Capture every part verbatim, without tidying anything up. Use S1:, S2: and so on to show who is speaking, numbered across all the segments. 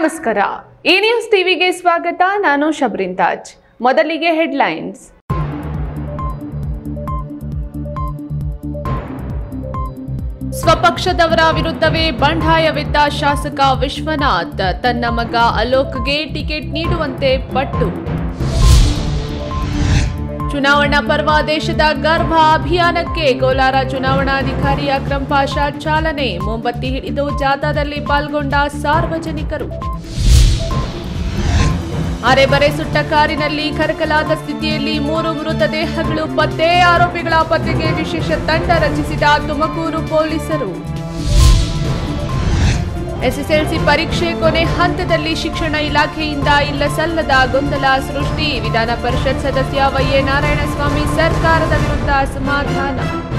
S1: ನಮಸ್ಕಾರ. ಈ ನ್ಯೂಸ್ ಟಿವಿಗೆ ಸ್ವಾಗತ. ನಾನು ಶಬ್ರಿನ್ ತಾಜ್. ಮೊದಲಿಗೆ ಹೆಡ್ಲೈನ್ಸ್. ಸ್ವಪಕ್ಷದವರ ವಿರುದ್ಧವೇ ಬಂಡಾಯವೆದ್ದ ಶಾಸಕ ವಿಶ್ವನಾಥ್ ತನ್ನ ಮಗ ಅಲೋಕ್ಗೆ ಟಿಕೆಟ್ ನೀಡುವಂತೆ ಪಟ್ಟು. ಚುನಾವಣಾ ಪರ್ವ ದೇಶದ ಗರ್ಭ ಅಭಿಯಾನಕ್ಕೆ ಕೋಲಾರ ಚುನಾವಣಾಧಿಕಾರಿ ಅಕ್ರಮ್ ಪಾಷಾ ಚಾಲನೆ. ಮೊಂಬತ್ತಿ ಹಿಡಿದು ಜಾಥಾದಲ್ಲಿ ಪಾಲ್ಗೊಂಡ ಸಾರ್ವಜನಿಕರು. ಅರೆಬರೆ ಸುಟ್ಟ ಕಾರಿನಲ್ಲಿ ಕರಕಲಾದ ಸ್ಥಿತಿಯಲ್ಲಿ ಮೂರು ಮೃತದೇಹಗಳು ಪತ್ತೆ. ಆರೋಪಿಗಳ ಪತ್ತೆಗೆ ವಿಶೇಷ ತಂಡ ರಚಿಸಿದ ತುಮಕೂರು ಪೊಲೀಸರು. ಎಸ್ಎಸ್ಎಲ್ಸಿ ಪರೀಕ್ಷೆ ಕೊನೆ ಹಂತದಲ್ಲಿ ಶಿಕ್ಷಣ ಇಲಾಖೆಯಿಂದ ಇಲ್ಲ ಸಲ್ಲದ ಗೊಂದಲ ಸೃಷ್ಟಿ. ವಿಧಾನ ಪರಿಷತ್ ಸದಸ್ಯ ವೈಎ ನಾರಾಯಣಸ್ವಾಮಿ ಸರ್ಕಾರದ ವಿರುದ್ಧ ಅಸಮಾಧಾನ.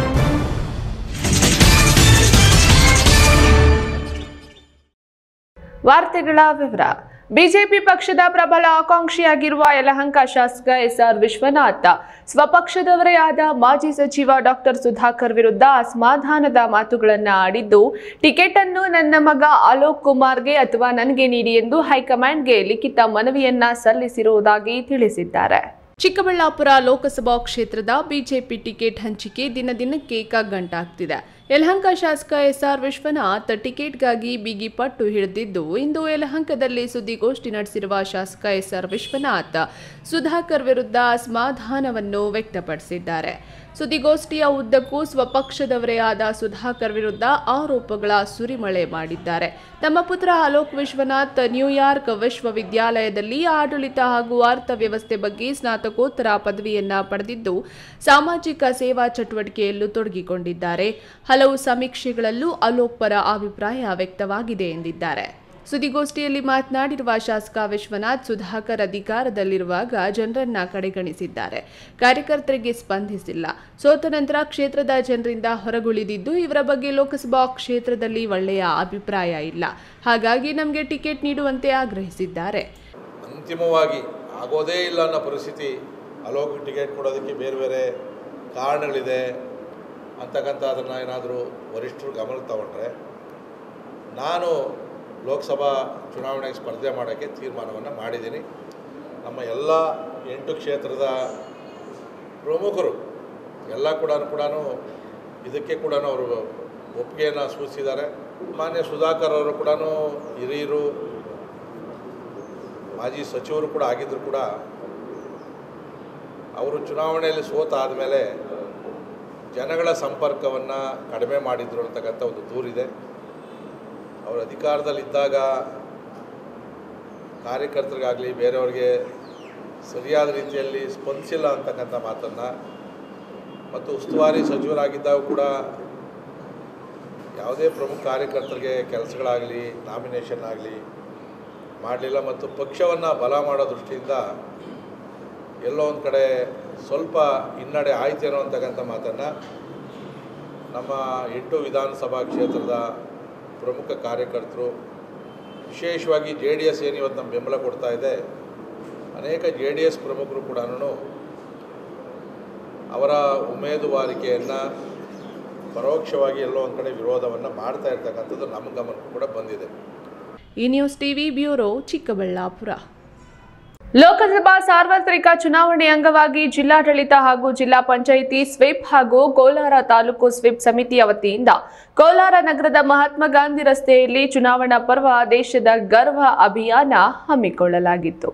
S1: ವಾರ್ತೆಗಳ ವಿವರ. ಬಿಜೆಪಿ ಪಕ್ಷದ ಪ್ರಬಲ ಆಕಾಂಕ್ಷಿಯಾಗಿರುವ ಯಲಹಂಕ ಶಾಸಕ ಎಸ್ಆರ್ ವಿಶ್ವನಾಥ್ ಸ್ವಪಕ್ಷದವರೇ ಆದ ಮಾಜಿ ಸಚಿವ ಡಾಕ್ಟರ್ ಸುಧಾಕರ್ ವಿರುದ್ಧ ಅಸಮಾಧಾನದ ಮಾತುಗಳನ್ನು ಆಡಿದ್ದು, ಟಿಕೆಟ್ ಅನ್ನು ನನ್ನ ಮಗ ಅಲೋಕ್ ಕುಮಾರ್ಗೆ ಅಥವಾ ನನಗೆ ನೀಡಿ ಎಂದು ಹೈಕಮಾಂಡ್ಗೆ ಲಿಖಿತ ಮನವಿಯನ್ನ ಸಲ್ಲಿಸಿರುವುದಾಗಿ ತಿಳಿಸಿದ್ದಾರೆ. ಚಿಕ್ಕಬಳ್ಳಾಪುರ ಲೋಕಸಭಾ ಕ್ಷೇತ್ರದ ಬಿಜೆಪಿ ಟಿಕೆಟ್ ಹಂಚಿಕೆ ದಿನ ದಿನಕ್ಕೆ ಕಗ್ಗಂಟಾಗ್ತಿದೆ. ಯಲಹಂಕ ಶಾಸಕ ಎಸ್ಆರ್ ವಿಶ್ವನಾಥ್ ಟಿಕೆಟ್ಗಾಗಿ ಬಿಗಿ ಪಟ್ಟು ಹಿಡಿದಿದ್ದು, ಇಂದು ಯಲಹಂಕದಲ್ಲಿ ಸುದ್ದಿಗೋಷ್ಠಿ ನಡೆಸಿರುವ ಶಾಸಕ ಎಸ್ಆರ್ ವಿಶ್ವನಾಥ್ ಸುಧಾಕರ್ ವಿರುದ್ಧ ಅಸಮಾಧಾನವನ್ನು ವ್ಯಕ್ತಪಡಿಸಿದ್ದಾರೆ. ಸುದ್ದಿಗೋಷ್ಠಿಯ ಉದ್ದಕ್ಕೂ ಸ್ವಪಕ್ಷದವರೇ ಆದ ಸುಧಾಕರ್ ವಿರುದ್ಧ ಆರೋಪಗಳ ಸುರಿಮಳೆ ಮಾಡಿದ್ದಾರೆ. ತಮ್ಮ ಪುತ್ರ ಅಲೋಕ್ ವಿಶ್ವನಾಥ್ ನ್ಯೂಯಾರ್ಕ್ ವಿಶ್ವವಿದ್ಯಾಲಯದಲ್ಲಿ ಆಡಳಿತ ಹಾಗೂ ಅರ್ಥವ್ಯವಸ್ಥೆ ಬಗ್ಗೆ ಸ್ನಾತಕೋತ್ತರ ಪದವಿಯನ್ನ ಪಡೆದಿದ್ದು, ಸಾಮಾಜಿಕ ಸೇವಾ ಚಟುವಟಿಕೆಯಲ್ಲೂ ತೊಡಗಿಕೊಂಡಿದ್ದಾರೆ. ಹಲವು ಸಮೀಕ್ಷೆಗಳಲ್ಲೂ ಅಲೋಕ್ ಪರ ಅಭಿಪ್ರಾಯ ವ್ಯಕ್ತವಾಗಿದೆ ಎಂದಿದ್ದಾರೆ. ಸುದ್ದಿಗೋಷ್ಠಿಯಲ್ಲಿ ಮಾತನಾಡಿರುವ ಶಾಸಕ ವಿಶ್ವನಾಥ್, ಸುಧಾಕರ್ ಅಧಿಕಾರದಲ್ಲಿರುವಾಗ ಜನರನ್ನ ಕಡೆಗಣಿಸಿದ್ದಾರೆ, ಕಾರ್ಯಕರ್ತರಿಗೆ ಸ್ಪಂದಿಸಿಲ್ಲ. ಸೋತ ನಂತರ ಕ್ಷೇತ್ರದ ಜನರಿಂದ ಹೊರಗುಳಿದಿದ್ದು, ಇವರ ಬಗ್ಗೆ ಲೋಕಸಭಾ ಕ್ಷೇತ್ರದಲ್ಲಿ ಒಳ್ಳೆಯ ಅಭಿಪ್ರಾಯ ಇಲ್ಲ. ಹಾಗಾಗಿ ನಮಗೆ ಟಿಕೆಟ್ ನೀಡುವಂತೆ ಆಗ್ರಹಿಸಿದ್ದಾರೆ.
S2: ಅಂತಿಮವಾಗಿ ಆಗೋದೇ ಇಲ್ಲ ಅನ್ನೋ ಪರಿಸ್ಥಿತಿ, ಅಲೋಕ್ ಟಿಕೆಟ್ ಕೊಡೋದಕ್ಕೆ ಬೇರೆ ಬೇರೆ ಕಾರಣಗಳಿದೆ ಅಂತಕ್ಕಂಥ ಅದನ್ನು ಏನಾದರೂ ವರಿಷ್ಠರು ಗಮನಕ್ಕೆ ತಗೊಂಡ್ರೆ, ನಾನು ಲೋಕಸಭಾ ಚುನಾವಣೆಗೆ ಸ್ಪರ್ಧೆ ಮಾಡೋಕ್ಕೆ ತೀರ್ಮಾನವನ್ನು ಮಾಡಿದ್ದೀನಿ. ನಮ್ಮ ಎಲ್ಲ ಎಂಟು ಕ್ಷೇತ್ರದ ಪ್ರಮುಖರು ಎಲ್ಲ ಕೂಡ ಕೂಡ ಇದಕ್ಕೆ ಕೂಡ ಅವರು ಒಪ್ಪಿಗೆಯನ್ನು ಸೂಚಿಸಿದ್ದಾರೆ. ಮಾನ್ಯ ಸುಧಾಕರ್ ಅವರು ಕೂಡ ಹಿರಿಯರು, ಮಾಜಿ ಸಚಿವರು ಕೂಡ ಆಗಿದ್ದರು ಕೂಡ ಅವರು ಚುನಾವಣೆಯಲ್ಲಿ ಸೋತ ಆದಮೇಲೆ ಜನಗಳ ಸಂಪರ್ಕವನ್ನು ಕಡಿಮೆ ಮಾಡಿದರು ಅಂತಕ್ಕಂಥ ಒಂದು ದೂರಿದೆ. ಅವರು ಅಧಿಕಾರದಲ್ಲಿದ್ದಾಗ ಕಾರ್ಯಕರ್ತರಿಗಾಗಲಿ ಬೇರೆಯವ್ರಿಗೆ ಸರಿಯಾದ ರೀತಿಯಲ್ಲಿ ಸ್ಪಂದಿಸಿಲ್ಲ ಅಂತಕ್ಕಂಥ ಮಾತನ್ನು, ಮತ್ತು ಉಸ್ತುವಾರಿ ಸಚಿವರಾಗಿದ್ದಾಗ ಕೂಡ ಯಾವುದೇ ಪ್ರಮುಖ ಕಾರ್ಯಕರ್ತರಿಗೆ ಕೆಲಸಗಳಾಗಲಿ ನಾಮಿನೇಷನ್ ಆಗಲಿ ಮಾಡಲಿಲ್ಲ, ಮತ್ತು ಪಕ್ಷವನ್ನು ಬಲ ಮಾಡೋ ದೃಷ್ಟಿಯಿಂದ ಎಲ್ಲೋ ಒಂದು ಕಡೆ ಸ್ವಲ್ಪ ಹಿನ್ನಡೆ ಆಯ್ತೇನೋ ಅಂತಕ್ಕಂಥ ಮಾತನ್ನು ನಮ್ಮ ಎಂಟು ವಿಧಾನಸಭಾ ಕ್ಷೇತ್ರದ ಪ್ರಮುಖ ಕಾರ್ಯಕರ್ತರು, ವಿಶೇಷವಾಗಿ ಜೆ ಡಿ ಎಸ್ ಏನು ಇವತ್ತು ನಮ್ಮ ಬೆಂಬಲ ಕೊಡ್ತಾ ಇದೆ, ಅನೇಕ ಜೆ ಡಿ ಎಸ್ ಪ್ರಮುಖರು ಕೂಡ ಅವರ ಉಮೇದುವಾರಿಕೆಯನ್ನು ಪರೋಕ್ಷವಾಗಿ ಎಲ್ಲೋ ಒಂದು ಕಡೆ ವಿರೋಧವನ್ನು ಮಾಡ್ತಾ ಇರ್ತಕ್ಕಂಥದ್ದು ನಮ್ಮ ಗಮನಕ್ಕೂ ಕೂಡ ಬಂದಿದೆ.
S1: ಈ ನ್ಯೂಸ್ ಟಿವಿ ಬ್ಯೂರೋ, ಚಿಕ್ಕಬಳ್ಳಾಪುರ. ಲೋಕಸಭಾ ಸಾರ್ವತ್ರಿಕ ಚುನಾವಣೆ ಅಂಗವಾಗಿ ಜಿಲ್ಲಾಡಳಿತ ಹಾಗೂ ಜಿಲ್ಲಾ ಪಂಚಾಯಿತಿ ಸ್ವೀಪ್ ಹಾಗೂ ಕೋಲಾರ ತಾಲೂಕು ಸ್ವೀಪ್ ಸಮಿತಿಯ ವತಿಯಿಂದ ಕೋಲಾರ ನಗರದ ಮಹಾತ್ಮ ಗಾಂಧಿ ರಸ್ತೆಯಲ್ಲಿ ಚುನಾವಣಾ ಪರ್ವ ದೇಶದ ಗರ್ವ ಅಭಿಯಾನ ಹಮ್ಮಿಕೊಳ್ಳಲಾಗಿತ್ತು.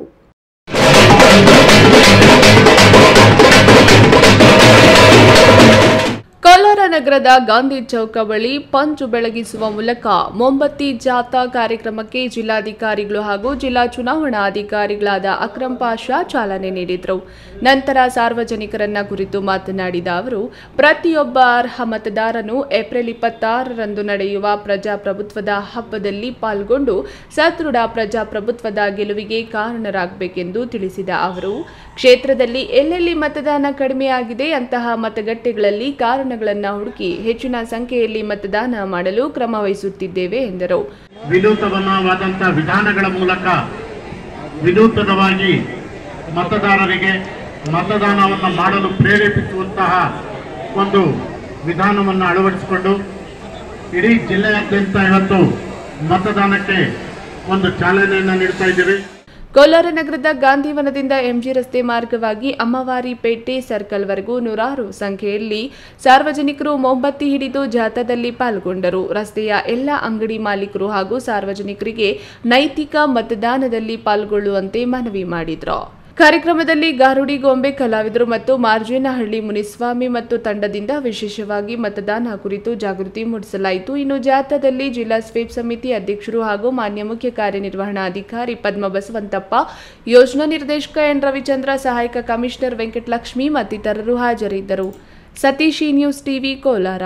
S1: ಕೋಲಾರ ನಗರದ ಗಾಂಧಿ ಚೌಕ ಬಳಿ ಪಂಚು ಬೆಳಗಿಸುವ ಮೂಲಕ ಮೊಂಬತ್ತಿ ಜಾಥಾ ಕಾರ್ಯಕ್ರಮಕ್ಕೆ ಜಿಲ್ಲಾಧಿಕಾರಿಗಳು ಹಾಗೂ ಜಿಲ್ಲಾ ಚುನಾವಣಾ ಅಧಿಕಾರಿಗಳಾದ ಅಕ್ರಮ್ ಪಾಷಾ ಚಾಲನೆ ನೀಡಿದರು. ನಂತರ ಸಾರ್ವಜನಿಕರನ್ನ ಕುರಿತು ಮಾತನಾಡಿದ ಅವರು, ಪ್ರತಿಯೊಬ್ಬ ಅರ್ಹ ಮತದಾರನು ಏಪ್ರಿಲ್ ಇಪ್ಪತ್ತಾರರಂದು ನಡೆಯುವ ಪ್ರಜಾಪ್ರಭುತ್ವದ ಹಬ್ಬದಲ್ಲಿ ಪಾಲ್ಗೊಂಡು ಸದೃಢ ಪ್ರಜಾಪ್ರಭುತ್ವದ ಗೆಲುವಿಗೆ ಕಾರಣರಾಗಬೇಕೆಂದು ತಿಳಿಸಿದ ಅವರು, ಕ್ಷೇತ್ರದಲ್ಲಿ ಎಲ್ಲೆಲ್ಲಿ ಮತದಾನ ಕಡಿಮೆಯಾಗಿದೆ ಅಂತಹ ಮತಗಟ್ಟೆಗಳಲ್ಲಿ ಕಾರಣಗಳನ್ನು ಹುಡುಕಿ ಹೆಚ್ಚಿನ ಸಂಖ್ಯೆಯಲ್ಲಿ ಮತದಾನ ಮಾಡಲು ಕ್ರಮ ವಹಿಸುತ್ತಿದ್ದೇವೆ ಎಂದರು.
S3: ವಿನೂತನವಾದಂತಹ ವಿಧಾನಗಳ ಮೂಲಕ ವಿನೂತನವಾಗಿ ಮತದಾರರಿಗೆ ಮತದಾನವನ್ನು ಮಾಡಲು ಪ್ರೇರೇಪಿಸುವಂತಹ ಒಂದು ವಿಧಾನವನ್ನು ಅಳವಡಿಸಿಕೊಂಡು ಇಡೀ ಜಿಲ್ಲೆಯಾದ್ಯಂತ ಇವತ್ತು ಮತದಾನಕ್ಕೆ ಒಂದು ಚಾಲನೆಯನ್ನು ನೀಡ್ತಾ ಇದ್ದೇವೆ.
S1: ಕೋಲಾರ ನಗರದ ಗಾಂಧಿವನದಿಂದ ಎಂಜಿ ರಸ್ತೆ ಮಾರ್ಗವಾಗಿ ಅಮ್ಮವಾರಿಪೇಟೆ ಸರ್ಕಲ್ವರೆಗೂ ನೂರಾರು ಸಂಖ್ಯೆಯಲ್ಲಿ ಸಾರ್ವಜನಿಕರು ಮೊಂಬತ್ತಿ ಹಿಡಿದು ಜಾಥಾದಲ್ಲಿ ಪಾಲ್ಗೊಂಡರು. ರಸ್ತೆಯ ಎಲ್ಲ ಅಂಗಡಿ ಮಾಲೀಕರು ಹಾಗೂ ಸಾರ್ವಜನಿಕರಿಗೆ ನೈತಿಕ ಮತದಾನದಲ್ಲಿ ಪಾಲ್ಗೊಳ್ಳುವಂತೆ ಮನವಿ ಮಾಡಿದರು. ಕಾರ್ಯಕ್ರಮದಲ್ಲಿ ಗಾರುಡಿ ಗೊಂಬೆ ಕಲಾವಿದರು ಮತ್ತು ಮಾರ್ಜೇನಹಳ್ಳಿ ಮುನಿಸ್ವಾಮಿ ಮತ್ತು ತಂಡದಿಂದ ವಿಶೇಷವಾಗಿ ಮತದಾನ ಕುರಿತು ಜಾಗೃತಿ ಮೂಡಿಸಲಾಯಿತು. ಇನ್ನು ಜಾಥಾದಲ್ಲಿ ಜಿಲ್ಲಾ ಸ್ವೀಪ್ ಸಮಿತಿ ಅಧ್ಯಕ್ಷರು ಹಾಗೂ ಮಾನ್ಯ ಮುಖ್ಯ ಕಾರ್ಯನಿರ್ವಹಣಾಧಿಕಾರಿ ಪದ್ಮ ಬಸವಂತಪ್ಪ, ಯೋಜನಾ ನಿರ್ದೇಶಕ ಎನ್ ರವಿಚಂದ್ರ, ಸಹಾಯಕ ಕಮಿಷನರ್ ವೆಂಕಟಲಕ್ಷ್ಮಿ ಮತ್ತಿತರರು ಹಾಜರಿದ್ದರು. Satish, news TV, Kolar.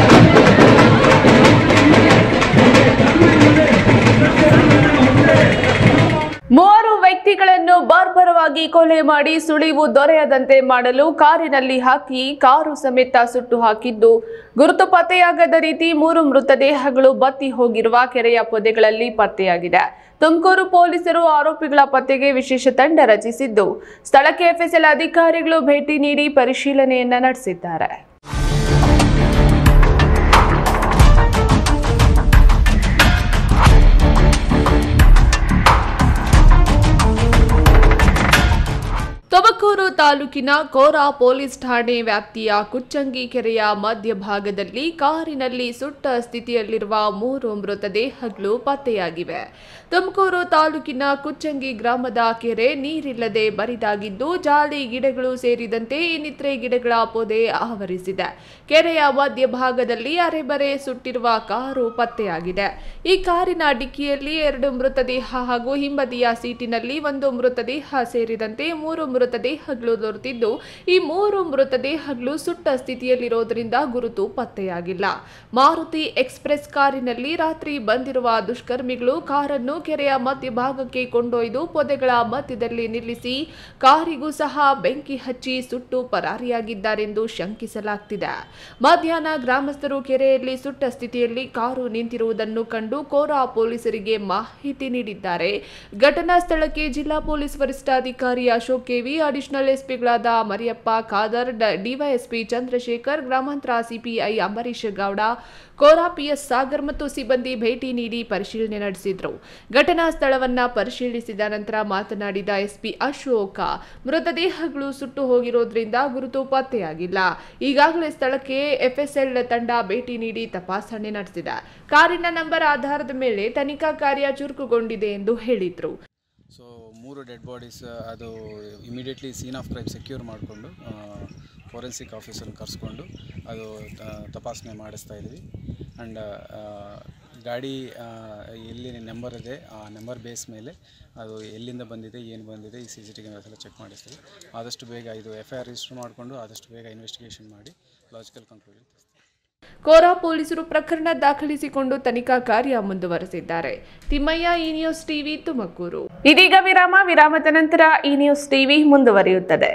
S1: ಮೂವರು ವ್ಯಕ್ತಿಗಳನ್ನು ಬರ್ಬರವಾಗಿ ಕೊಲೆ ಮಾಡಿ ಸುಳಿವು ದೊರೆಯದಂತೆ ಮಾಡಲು ಕಾರಿನಲ್ಲಿ ಹಾಕಿ ಕಾರು ಸಮೇತ ಸುಟ್ಟು ಹಾಕಿದ್ದು, ಗುರುತು ಪತ್ತೆಯಾಗದ ರೀತಿ ಮೂರು ಮೃತದೇಹಗಳು ಬತ್ತಿ ಹೋಗಿರುವ ಕೆರೆಯ ಪೊದೆಗಳಲ್ಲಿ ಪತ್ತೆಯಾಗಿದೆ. ತುಮಕೂರು ಪೊಲೀಸರು ಆರೋಪಿಗಳ ಪತ್ತೆಗೆ ವಿಶೇಷ ತಂಡ ರಚಿಸಿದ್ದು, ಸ್ಥಳಕ್ಕೆ ಎಫ್ಎಸ್ಎಲ್ ಅಧಿಕಾರಿಗಳು ಭೇಟಿ ನೀಡಿ ಪರಿಶೀಲನೆಯನ್ನ ನಡೆಸಿದ್ದಾರೆ. ತುಮಕೂರು ತಾಲೂಕಿನ ಕೋರಾ ಪೊಲೀಸ್ ಠಾಣೆ ವ್ಯಾಪ್ತಿಯ ಕುಚ್ಚಂಗಿ ಕೆರೆಯ ಮಧ್ಯಭಾಗದಲ್ಲಿ ಕಾರಿನಲ್ಲಿ ಸುಟ್ಟ ಸ್ಥಿತಿಯಲ್ಲಿರುವ ಮೂರು ಮೃತದೇಹಗಳು ಪತ್ತೆಯಾಗಿವೆ. ತುಮಕೂರು ತಾಲೂಕಿನ ಕುಚ್ಚಂಗಿ ಗ್ರಾಮದ ಕೆರೆ ನೀರಿಲ್ಲದೆ ಬರಿದಾಗಿದ್ದು, ಜಾಲಿ ಗಿಡಗಳು ಸೇರಿದಂತೆ ಇನ್ನಿತರೆ ಗಿಡಗಳ ಪೊದೆ ಆವರಿಸಿದೆ. ಕೆರೆಯ ಮಧ್ಯಭಾಗದಲ್ಲಿ ಅರೆಬರೆ ಸುಟ್ಟಿರುವ ಕಾರು ಪತ್ತೆಯಾಗಿದೆ. ಈ ಕಾರಿನ ಡಿಕ್ಕಿಯಲ್ಲಿ ಎರಡು ಮೃತದೇಹ ಹಾಗೂ ಹಿಂಬದಿಯ ಸೀಟಿನಲ್ಲಿ ಒಂದು ಮೃತದೇಹ ಸೇರಿದಂತೆ ಮೂರು ಮೃತದೇಹಗಳು ದೊರೆತಿದ್ದು, ಈ ಮೂರು ಮೃತದೇಹಗಳು ಸುಟ್ಟ ಸ್ಥಿತಿಯಲ್ಲಿರೋದ್ರಿಂದ ಗುರುತು ಪತ್ತೆಯಾಗಿಲ್ಲ. ಮಾರುತಿ ಎಕ್ಸ್ಪ್ರೆಸ್ ಕಾರಿನಲ್ಲಿ ರಾತ್ರಿ ಬಂದಿರುವ ದುಷ್ಕರ್ಮಿಗಳು ಕಾರನ್ನು ಕೆರೆಯ ಮಧ್ಯಭಾಗಕ್ಕೆ ಕೊಂಡೊಯ್ದು ಪೊದೆಗಳ ಮಧ್ಯದಲ್ಲಿ ನಿಲ್ಲಿಸಿ ಕಾರಿಗೂ ಸಹ ಬೆಂಕಿ ಹಚ್ಚಿ ಸುಟ್ಟು ಪರಾರಿಯಾಗಿದ್ದಾರೆಂದು ಶಂಕಿಸಲಾಗ್ತಿದೆ. ಮಧ್ಯಾಹ್ನ ಗ್ರಾಮಸ್ಥರು ಕೆರೆಯಲ್ಲಿ ಸುಟ್ಟ ಸ್ಥಿತಿಯಲ್ಲಿ ಕಾರು ನಿಂತಿರುವುದನ್ನು ಕಂಡು ಕೋರಾ ಪೊಲೀಸರಿಗೆ ಮಾಹಿತಿ ನೀಡಿದ್ದಾರೆ. ಘಟನಾ ಸ್ಥಳಕ್ಕೆ ಜಿಲ್ಲಾ ಪೊಲೀಸ್ ವರಿಷ್ಠಾಧಿಕಾರಿ ಅಶೋಕ್ ಕೆವಿ, ಅಡಿಷನಲ್ ಎಸ್ಪಿಗಳಾದ ಮರಿಯಪ್ಪ ಖಾದರ್, ಡಿವೈಎಸ್ಪಿ ಚಂದ್ರಶೇಖರ್, ಗ್ರಾಮಾಂತರ ಸಿಪಿಐ ಅಂಬರೀಶ್ ಗೌಡ, ಕೋರಾ ಪಿಎಸ್ ಸಾಗರ್ ಮತ್ತು ಸಿಬ್ಬಂದಿ ಭೇಟಿ ನೀಡಿ ಪರಿಶೀಲನೆ ನಡೆಸಿದರು. ಘಟನಾ ಸ್ಥಳವನ್ನ ಪರಿಶೀಲಿಸಿದ ನಂತರ ಮಾತನಾಡಿದ ಎಸ್ಪಿ ಅಶೋಕ, ಮೃತದೇಹಗಳು ಸುಟ್ಟು ಹೋಗಿರೋದ್ರಿಂದ ಗುರುತು ಪತ್ತೆಯಾಗಿಲ್ಲ. ಈಗಾಗಲೇ ಸ್ಥಳಕ್ಕೆ ಎಫ್ಎಸ್ಎಲ್ ತಂಡ ಭೇಟಿ ನೀಡಿ ತಪಾಸಣೆ ನಡೆಸಿದೆ. ಕಾರಿನ ನಂಬರ್ ಆಧಾರದ ಮೇಲೆ ತನಿಖಾ ಕಾರ್ಯ ಚುರುಕುಗೊಂಡಿದೆ ಎಂದು ಹೇಳಿದರು.
S4: ಸೊ ಮೂರು ಡೆಡ್ ಬಾಡೀಸ್ ಅದು immediately scene of crime secure ಮಾಡಿಕೊಂಡು ಫೋರೆನ್ಸಿಕ್ ಆಫೀಸರ್ನ ಕರೆಸ್ಕೊಂಡು ಅದು ತಪಾಸಣೆ ಮಾಡಿಸ್ತಾ ಇದ್ವಿ. ಆ್ಯಂಡ್ ಗಾಡಿ ಎಲ್ಲಿ ನಂಬರ್ ಇದೆ ಆ ನಂಬರ್ ಬೇಸ್ ಮೇಲೆ ಅದು ಎಲ್ಲಿಂದ ಬಂದಿದೆ, ಏನು ಬಂದಿದೆ, ಈ ಸಿ ಸಿ ಟಿ ವಿ ಎಲ್ಲ ಚೆಕ್ ಮಾಡಿಸ್ತೀವಿ. ಆದಷ್ಟು ಬೇಗ ಇದು ಎಫ್ ಐ ಆರ್ ರಿಜಿಸ್ಟರ್ ಮಾಡಿಕೊಂಡು ಆದಷ್ಟು ಬೇಗ ಇನ್ವೆಸ್ಟಿಗೇಷನ್ ಮಾಡಿ ಲಾಜಿಕಲ್ ಕನ್ಕ್ಲೂಷನ್.
S1: ಕೋರಾ ಪೊಲೀಸರು ಪ್ರಕರಣ ದಾಖಲಿಸಿಕೊಂಡು ತನಿಖಾ ಕಾರ್ಯ ಮುಂದುವರೆಸಿದ್ದಾರೆ. ತಿಮ್ಮಯ್ಯ, ಈ ನ್ಯೂಸ್ ಟಿವಿ, ತುಮಕೂರು. ಇದೀಗ ವಿರಾಮ. ವಿರಾಮದ ನಂತರ ಈ ನ್ಯೂಸ್ ಟಿವಿ ಮುಂದುವರಿಯುತ್ತದೆ.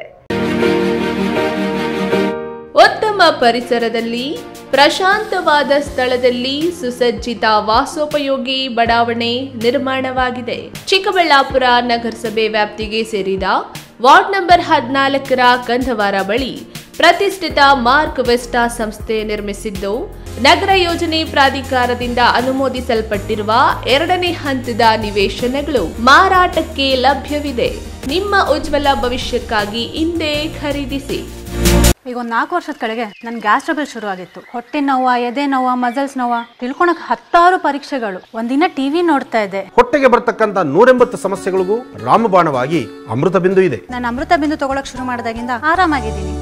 S1: ಉತ್ತಮ ಪರಿಸರದಲ್ಲಿ ಪ್ರಶಾಂತವಾದ ಸ್ಥಳದಲ್ಲಿ ಸುಸಜ್ಜಿತ ವಾಸೋಪಯೋಗಿ ಬಡಾವಣೆ ನಿರ್ಮಾಣವಾಗಿದೆ. ಚಿಕ್ಕಬಳ್ಳಾಪುರ ನಗರಸಭೆ ವ್ಯಾಪ್ತಿಗೆ ಸೇರಿದ ವಾರ್ಡ್ ನಂಬರ್ ಹದಿನಾಲ್ಕರ ಕಂದವಾರ ಬಳಿ ಪ್ರತಿಷ್ಠಿತ ಮಾರ್ಕ್ ವೆಸ್ಟಾ ಸಂಸ್ಥೆ ನಿರ್ಮಿಸಿದ್ದು, ನಗರ ಯೋಜನೆ ಪ್ರಾಧಿಕಾರದಿಂದ ಅನುಮೋದಿಸಲ್ಪಟ್ಟಿರುವ ಎರಡನೇ ಹಂತದ ನಿವೇಶನಗಳು ಮಾರಾಟಕ್ಕೆ ಲಭ್ಯವಿದೆ. ನಿಮ್ಮ ಉಜ್ವಲ ಭವಿಷ್ಯಕ್ಕಾಗಿ ಇಂದೇ ಖರೀದಿಸಿ.
S5: ಈಗ ಒಂದು ನಾಲ್ಕು ವರ್ಷದ ಕೆಳಗೆ ನನ್ನ ಗ್ಯಾಸ್ ಟ್ರಬಲ್ ಶುರು ಆಗಿತ್ತು. ಹೊಟ್ಟೆ ನೋವ, ಎದೆ ನೋವ, ಮಸಲ್ಸ್ ನೋವ, ತಿಳ್ಕೊಳಕ್ ಹತ್ತಾರು ಪರೀಕ್ಷೆಗಳು. ಒಂದಿನ ಟಿವಿ ನೋಡ್ತಾ ಇದ್ದೆ.
S6: ಹೊಟ್ಟೆಗೆ ಬರ್ತಕ್ಕಂತ ನೂರೆಂಬತ್ತು ಸಮಸ್ಯೆಗಳಿಗೂ ರಾಮಬಾಣವಾಗಿ ಅಮೃತ ಬಿಂದು ಇದೆ.
S5: ನಾನು ಅಮೃತ ಬಿಂದು ತಗೊಳಕ್ ಶುರು ಮಾಡಿದಾಗಿಂದ ಆರಾಮಾಗಿದ್ದೀನಿ.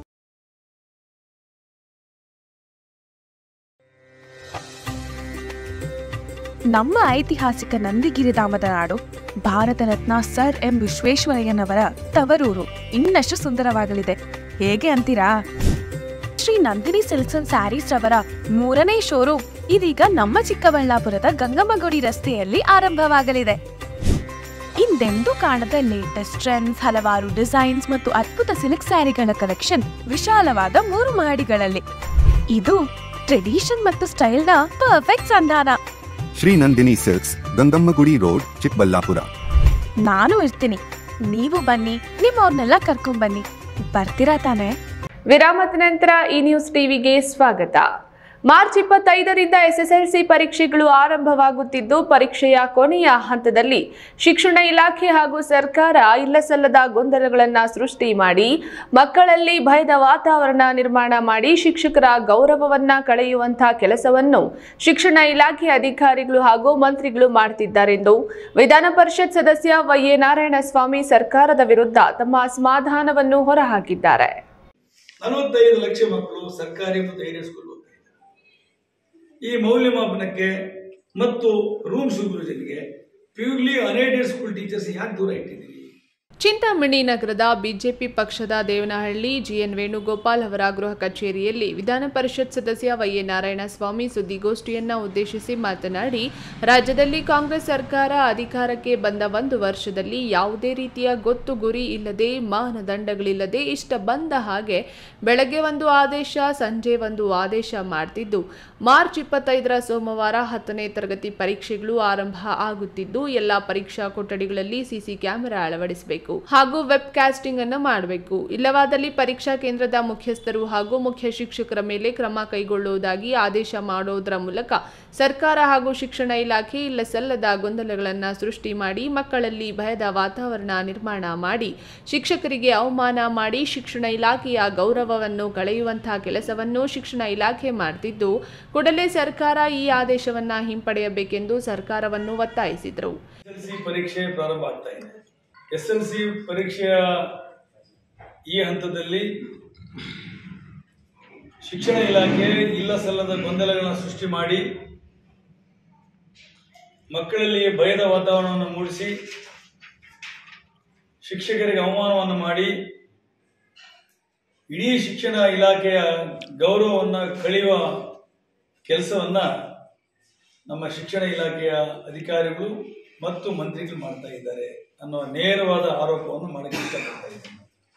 S7: ನಮ್ಮ ಐತಿಹಾಸಿಕ ನಂದಿಗಿರಿಧಾಮದ ನಾಡು, ಭಾರತ ರತ್ನ ಸರ್ ಎಂ ವಿಶ್ವೇಶ್ವರಯ್ಯನವರ ತವರೂರು ಇನ್ನಷ್ಟು ಸುಂದರವಾಗಲಿದೆ. ಹೇಗೆ ಅಂತೀರಾ? Shri Nandini silks and sarees ರವರ ಮೂರನೇ ಶೋರೂಮ್ ಇದೀಗ ನಮ್ಮ ಚಿಕ್ಕಬಳ್ಳಾಪುರದ ಗಂಗಮ್ಮಗುಡಿ ರಸ್ತೆಯಲ್ಲಿ ಆರಂಭವಾಗಲಿದೆ. ಹಿಂದೆಂದೂ ಕಾಣದ ಲೇಟೆಸ್ಟ್ ಟ್ರೆಂಡ್ಸ್, ಹಲವಾರು ಡಿಸೈನ್ಸ್ ಮತ್ತು ಅದ್ಭುತ ಸಿಲ್ಕ್ ಸ್ಯಾರಿಗಳ ಕಲೆಕ್ಷನ್ ವಿಶಾಲವಾದ ಮೂರು ಮಹಡಿಗಳಲ್ಲಿ. ಇದು ಟ್ರೆಡಿಷನ್ ಮತ್ತು ಸ್ಟೈಲ್ನ ಪರ್ಫೆಕ್ಟ್ ಸಂಧಾನ.
S8: Shri Nandini silks, Gangammagudi road, Chikkaballapur.
S7: ನಾನು ಇರ್ತೀನಿ, ನೀವು ಬನ್ನಿ, ನಿಮ್ಮವ್ರನ್ನೆಲ್ಲ ಕರ್ಕೊಂಡ್ ಬನ್ನಿ. ಬರ್ತೀರಾ ತಾನೆ?
S1: ವಿರಾಮದ ನಂತರ ಈ ನ್ಯೂಸ್ ಟಿವಿಗೆ ಸ್ವಾಗತ. ಮಾರ್ಚ್ ಇಪ್ಪತ್ತೈದರಿಂದ ಎಸ್ಎಸ್ಎಲ್ಸಿ ಪರೀಕ್ಷೆಗಳು ಆರಂಭವಾಗುತ್ತಿದ್ದು ಪರೀಕ್ಷೆಯ ಕೊನೆಯ ಹಂತದಲ್ಲಿ ಶಿಕ್ಷಣ ಇಲಾಖೆ ಹಾಗೂ ಸರ್ಕಾರ ಇಲ್ಲಸಲ್ಲದ ಗೊಂದಲಗಳನ್ನು ಸೃಷ್ಟಿ ಮಾಡಿ ಮಕ್ಕಳಲ್ಲಿ ಭಯದ ವಾತಾವರಣ ನಿರ್ಮಾಣ ಮಾಡಿ ಶಿಕ್ಷಕರ ಗೌರವವನ್ನ ಕಳೆಯುವಂತಹ ಕೆಲಸವನ್ನು ಶಿಕ್ಷಣ ಇಲಾಖೆ ಅಧಿಕಾರಿಗಳು ಹಾಗೂ ಮಂತ್ರಿಗಳು ಮಾಡುತ್ತಿದ್ದಾರೆಂದು ವಿಧಾನ ಪರಿಷತ್ ಸದಸ್ಯ ವೈ ಎ ನಾರಾಯಣಸ್ವಾಮಿ ಸರ್ಕಾರದ ವಿರುದ್ಧ ತಮ್ಮ ಅಸಮಾಧಾನವನ್ನು ಹೊರಹಾಕಿದ್ದಾರೆ.
S9: ನಲವತ್ತೈದು ಲಕ್ಷ ಮಕ್ಕಳು ಸರ್ಕಾರಿ ಮತ್ತು ಹೈಯರ್ ಸ್ಕೂಲ್ ಈ ಮೌಲ್ಯಮಾಪನಕ್ಕೆ ಮತ್ತು ರೂಮ್ ಸೂಪರ್ವಿಷನ್ಗೆ ಪ್ಯೂರ್ಲಿ ಅನ್ಎಡೆಡ್ ಸ್ಕೂಲ್ ಟೀಚರ್ಸ್ ಯಾಕೆ ದೂರ ಇಟ್ಟಿದ್ದೀವಿ?
S1: ಚಿಂತಾಮಣಿ ನಗರದ ಬಿಜೆಪಿ ಪಕ್ಷದ ದೇವನಹಳ್ಳಿ ಜಿಎನ್ ವೇಣುಗೋಪಾಲ್ ಅವರ ಗೃಹ ಕಚೇರಿಯಲ್ಲಿ ವಿಧಾನ ಪರಿಷತ್ ಸದಸ್ಯ ವೈ ಎ ನಾರಾಯಣಸ್ವಾಮಿ ಸುದ್ದಿಗೋಷ್ಠಿಯನ್ನ ಉದ್ದೇಶಿಸಿ ಮಾತನಾಡಿ, ರಾಜ್ಯದಲ್ಲಿ ಕಾಂಗ್ರೆಸ್ ಸರ್ಕಾರ ಅಧಿಕಾರಕ್ಕೆ ಬಂದ ಒಂದು ವರ್ಷದಲ್ಲಿ ಯಾವುದೇ ರೀತಿಯ ಗೊತ್ತು ಗುರಿ ಇಲ್ಲದೆ ಮಾನದಂಡಗಳಿಲ್ಲದೆ ಇಷ್ಟ ಬಂದ ಹಾಗೆ ಬೆಳಗ್ಗೆ ಒಂದು ಆದೇಶ ಸಂಜೆ ಒಂದು ಆದೇಶ ಮಾಡ್ತಿದ್ದು ಮಾರ್ಚ್ ಇಪ್ಪತ್ತೈದರ ಸೋಮವಾರ ಹತ್ತನೇ ತರಗತಿ ಪರೀಕ್ಷೆಗಳು ಆರಂಭ ಆಗುತ್ತಿದ್ದು ಎಲ್ಲ ಪರೀಕ್ಷಾ ಕೊಠಡಿಗಳಲ್ಲಿ ಸಿಸಿ ಕ್ಯಾಮೆರಾ ಅಳವಡಿಸಬೇಕು ಹಾಗೂ ವೆಬ್ ಕಾಸ್ಟಿಂಗ್ ಅನ್ನು ಮಾಡಬೇಕು. ಇಲ್ಲವಾದಲ್ಲಿ ಪರೀಕ್ಷಾ ಕೇಂದ್ರದ ಮುಖ್ಯಸ್ಥರು ಹಾಗೂ ಮುಖ್ಯ ಶಿಕ್ಷಕರ ಮೇಲೆ ಕ್ರಮ ಕೈಗೊಳ್ಳುವುದಾಗಿ ಆದೇಶ ಮಾಡೋದರ ಮೂಲಕ ಸರ್ಕಾರ ಹಾಗೂ ಶಿಕ್ಷಣ ಇಲಾಖೆ ಇಲ್ಲ ಸಲ್ಲದ ಗೊಂದಲಗಳನ್ನು ಸೃಷ್ಟಿ ಮಾಡಿ ಮಕ್ಕಳಲ್ಲಿ ಭಯದ ವಾತಾವರಣ ನಿರ್ಮಾಣ ಮಾಡಿ ಶಿಕ್ಷಕರಿಗೆ ಅವಮಾನ ಮಾಡಿ ಶಿಕ್ಷಣ ಇಲಾಖೆಯ ಗೌರವವನ್ನು ಕಳೆಯುವಂತಹ ಕೆಲಸವನ್ನು ಶಿಕ್ಷಣ ಇಲಾಖೆ ಮಾಡುತ್ತಿದ್ದು ಕೂಡಲೇ ಸರ್ಕಾರ ಈ ಆದೇಶವನ್ನ ಹಿಂಪಡೆಯಬೇಕೆಂದು ಸರ್ಕಾರವನ್ನು ಒತ್ತಾಯಿಸಿದರು.
S9: ಪರೀಕ್ಷೆ ಪ್ರಾರಂಭ ಆಗ್ತಾ ಇದೆ. ಎಸ್ ಎಲ್ ಸಿ ಪರೀಕ್ಷೆಯ ಈ ಹಂತದಲ್ಲಿ ಶಿಕ್ಷಣ ಇಲಾಖೆ ಇಲ್ಲ ಸಲ್ಲದ ಗೊಂದಲಗಳನ್ನು ಸೃಷ್ಟಿ ಮಾಡಿ ಮಕ್ಕಳಲ್ಲಿ ಭಯದ ವಾತಾವರಣವನ್ನು ಮೂಡಿಸಿ ಶಿಕ್ಷಕರಿಗೆ ಅವಮಾನವನ್ನು ಮಾಡಿ ಇಡೀ ಶಿಕ್ಷಣ ಇಲಾಖೆಯ ಗೌರವವನ್ನು ಕಳೆಯುವ ಕೆಲಸವನ್ನ ನಮ್ಮ ಶಿಕ್ಷಣ ಇಲಾಖೆಯ ಅಧಿಕಾರಿಗಳು ಮತ್ತು ಮಂತ್ರಿಗಳು ಮಾಡ್ತಾ ಇದ್ದಾರೆ ಅನ್ನೋ ನೇರವಾದ ಆರೋಪವನ್ನು ಮಾಡಕ್ಕೆ ಇಷ್ಟಪಡ್ತಾ ಇದ್ದಾರೆ.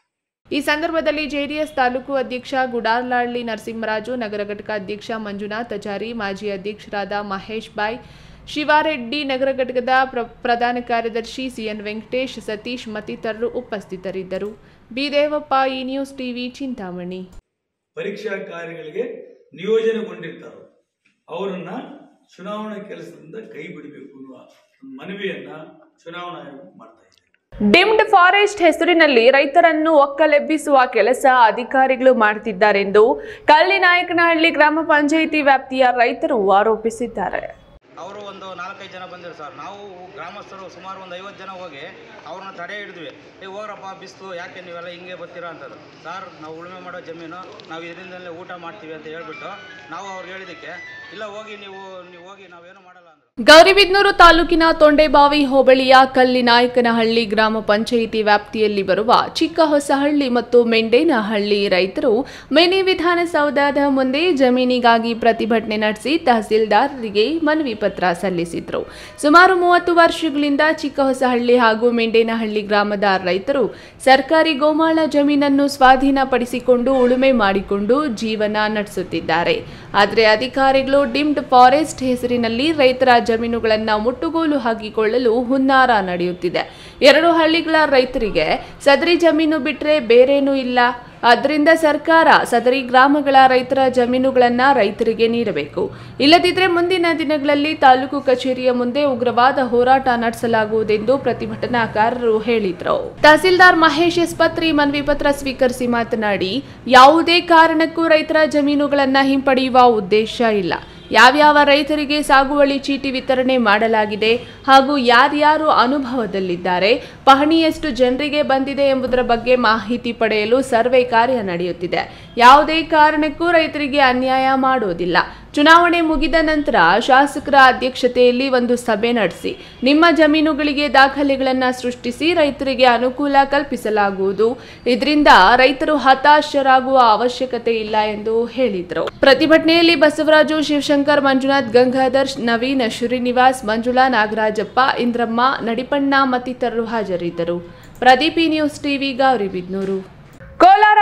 S1: ಈ ಸಂದರ್ಭದಲ್ಲಿ ಜೆಡಿಎಸ್ ತಾಲೂಕು ಅಧ್ಯಕ್ಷ ಗುಡಾರ್ಲಾಳ್ಳಿ ನರಸಿಂಹರಾಜು, ನಗರ ಘಟಕ ಅಧ್ಯಕ್ಷ ಮಂಜುನಾಥ್ ಅಚಾರಿ, ಮಾಜಿ ಅಧ್ಯಕ್ಷರಾದ ಮಹೇಶ್ ಬಾಯ್, ಶಿವಾರೆಡ್ಡಿ, ನಗರ ಘಟಕದ ಪ್ರ ಪ್ರಧಾನ ಕಾರ್ಯದರ್ಶಿ ಸಿಎನ್ ವೆಂಕಟೇಶ್, ಸತೀಶ್ ಮತ್ತಿತರರು ಉಪಸ್ಥಿತರಿದ್ದರು. ಬಿ ದೇವಪ್ಪ, ಈ ನ್ಯೂಸ್ ಟಿವಿ, ಚಿಂತಾಮಣಿ.
S9: ಪರೀಕ್ಷಾ ಕಾರ್ಯಗಳಿಗೆ ನಿಯೋಜನೆಗೊಂಡಿರ್ತಾರೋ ಅವರನ್ನ ಚುನಾವಣಾ ಕೆಲಸದಿಂದ ಕೈ ಬಿಡಬೇಕು ಅನ್ನುವ ಮನವಿಯನ್ನ ಚುನಾವಣಾ ಆಯೋಗ ಮಾಡ್ತಾ ಇದೆ.
S1: ಡಿಮ್ಡ್ ಫಾರೆಸ್ಟ್ ಹೆಸರಿನಲ್ಲಿ ರೈತರನ್ನು ಒಕ್ಕಲೆಬ್ಬಿಸುವ ಕೆಲಸ ಅಧಿಕಾರಿಗಳು ಮಾಡುತ್ತಿದ್ದಾರೆಂದು ಕಳ್ಳಿನಾಯಕನಹಳ್ಳಿ ಗ್ರಾಮ ಪಂಚಾಯಿತಿ ವ್ಯಾಪ್ತಿಯ ರೈತರು ಆರೋಪಿಸಿದ್ದಾರೆ.
S10: ಅವರು ಒಂದು ನಾಲ್ಕೈದು ಜನ ಬಂದಿರು ಸರ್. ನಾವು ಗ್ರಾಮಸ್ಥರು ಸುಮಾರು ಒಂದು ಐವತ್ತು ಜನ ಹೋಗಿ ಅವ್ರನ್ನ ತಡೆ ಹಿಡಿದ್ವಿ. ಏ ಹೋಗ್ರಪ್ಪ, ಬಿಸಿಲು ಯಾಕೆ ನೀವೆಲ್ಲ ಹಿಂಗೆ ಬರ್ತೀರಾ ಅಂತಂದು. ಸರ್, ನಾವು ಉಳುಮೆ ಮಾಡೋ ಜಮೀನು, ನಾವು ಇದರಿಂದಲೇ ಊಟ ಮಾಡ್ತೀವಿ ಅಂತ ಹೇಳ್ಬಿಟ್ಟು ನಾವು ಅವ್ರಿಗೆ ಹೇಳಿದ್ದಕ್ಕೆ ಇಲ್ಲ ಹೋಗಿ ನೀವು ನೀವು ಹೋಗಿ ನಾವೇನು ಮಾಡಲ್ಲ ಅಂದರು.
S1: ಗೌರಿಬಿದನೂರು ತಾಲೂಕಿನ ತೊಂಡೆಬಾವಿ ಹೋಬಳಿಯ ಕಲ್ಲಿನಾಯಕನಹಳ್ಳಿ ಗ್ರಾಮ ಪಂಚಾಯಿತಿ ವ್ಯಾಪ್ತಿಯಲ್ಲಿ ಬರುವ ಚಿಕ್ಕಹೊಸಹಳ್ಳಿ ಮತ್ತು ಮೆಂಡೇನಹಳ್ಳಿ ರೈತರು ಮಿನಿ ವಿಧಾನಸೌಧದ ಮುಂದೆ ಜಮೀನಿಗಾಗಿ ಪ್ರತಿಭಟನೆ ನಡೆಸಿ ತಹಸೀಲ್ದಾರರಿಗೆ ಮನವಿ ಪತ್ರ ಸಲ್ಲಿಸಿದರು. ಸುಮಾರು ಮೂವತ್ತು ವರ್ಷಗಳಿಂದ ಚಿಕ್ಕಹೊಸಹಳ್ಳಿ ಹಾಗೂ ಮೆಂಡೇನಹಳ್ಳಿ ಗ್ರಾಮದ ರೈತರು ಸರ್ಕಾರಿ ಗೋಮಾಳ ಜಮೀನನ್ನು ಸ್ವಾಧೀನಪಡಿಸಿಕೊಂಡು ಉಳುಮೆ ಮಾಡಿಕೊಂಡು ಜೀವನ ನಡೆಸುತ್ತಿದ್ದಾರೆ. ಆದರೆ ಅಧಿಕಾರಿಗಳು ಡಿಮ್ಡ್ ಫಾರೆಸ್ಟ್ ಹೆಸರಿನಲ್ಲಿ ರೈತರ ಜಮೀನುಗಳನ್ನು ಮುಟ್ಟುಗೋಲು ಹಾಕಿಕೊಳ್ಳಲು ಹುನ್ನಾರ ನಡೆಯುತ್ತಿದೆ. ಎರಡು ಹಳ್ಳಿಗಳ ರೈತರಿಗೆ ಸದರಿ ಜಮೀನು ಬಿಟ್ಟರೆ ಬೇರೇನೂ ಇಲ್ಲ. ಆದ್ದರಿಂದ ಸರ್ಕಾರ ಸದರಿ ಗ್ರಾಮಗಳ ರೈತರ ಜಮೀನುಗಳನ್ನು ರೈತರಿಗೆ ನೀಡಬೇಕು. ಇಲ್ಲದಿದ್ದರೆ ಮುಂದಿನ ದಿನಗಳಲ್ಲಿ ತಾಲೂಕು ಕಚೇರಿಯ ಮುಂದೆ ಉಗ್ರವಾದ ಹೋರಾಟ ನಡೆಸಲಾಗುವುದೆಂದು ಪ್ರತಿಭಟನಾಕಾರರು ಹೇಳಿದರು. ತಹಸೀಲ್ದಾರ್ ಮಹೇಶ್ ಎಸ್ ಪತ್ರಿ ಮನವಿ ಪತ್ರ ಸ್ವೀಕರಿಸಿ ಮಾತನಾಡಿ, ಯಾವುದೇ ಕಾರಣಕ್ಕೂ ರೈತರ ಜಮೀನುಗಳನ್ನು ಹಿಂಪಡೆಯುವ ಉದ್ದೇಶ ಇಲ್ಲ. ಯಾವ್ಯಾವ ರೈತರಿಗೆ ಸಾಗುವಳಿ ಚೀಟಿ ವಿತರಣೆ ಮಾಡಲಾಗಿದೆ ಹಾಗೂ ಯಾರ್ಯಾರು ಅನುಭವದಲ್ಲಿದ್ದಾರೆ, ಪಹಣಿ ಎಷ್ಟು ಜನರಿಗೆ ಬಂದಿದೆ ಎಂಬುದರ ಬಗ್ಗೆ ಮಾಹಿತಿ ಪಡೆಯಲು ಸರ್ವೆ ಕಾರ್ಯ ನಡೆಯುತ್ತಿದೆ. ಯಾವುದೇ ಕಾರಣಕ್ಕೂ ರೈತರಿಗೆ ಅನ್ಯಾಯ ಮಾಡೋದಿಲ್ಲ. ಚುನಾವಣೆ ಮುಗಿದ ನಂತರ ಶಾಸಕರ ಅಧ್ಯಕ್ಷತೆಯಲ್ಲಿ ಒಂದು ಸಭೆ ನಡೆಸಿ ನಿಮ್ಮ ಜಮೀನುಗಳಿಗೆ ದಾಖಲೆಗಳನ್ನು ಸೃಷ್ಟಿಸಿ ರೈತರಿಗೆ ಅನುಕೂಲ ಕಲ್ಪಿಸಲಾಗುವುದು. ಇದರಿಂದ ರೈತರು ಹತಾಶರಾಗುವ ಅವಶ್ಯಕತೆ ಇಲ್ಲ ಎಂದು ಹೇಳಿದರು. ಪ್ರತಿಭಟನೆಯಲ್ಲಿ ಬಸವರಾಜು, ಶಿವಶಂಕರ್, ಮಂಜುನಾಥ್, ಗಂಗಾಧರ್, ನವೀನ್, ಶ್ರೀನಿವಾಸ್, ಮಂಜುಳಾ, ನಾಗರಾಜಪ್ಪ, ಇಂದ್ರಮ್ಮ, ನಡಿಪಣ್ಣ ಮತ್ತಿತರರು ಹಾಜರಿದ್ದರು. Pradeep news TV, Gauribidanur. ಕೋಲಾರ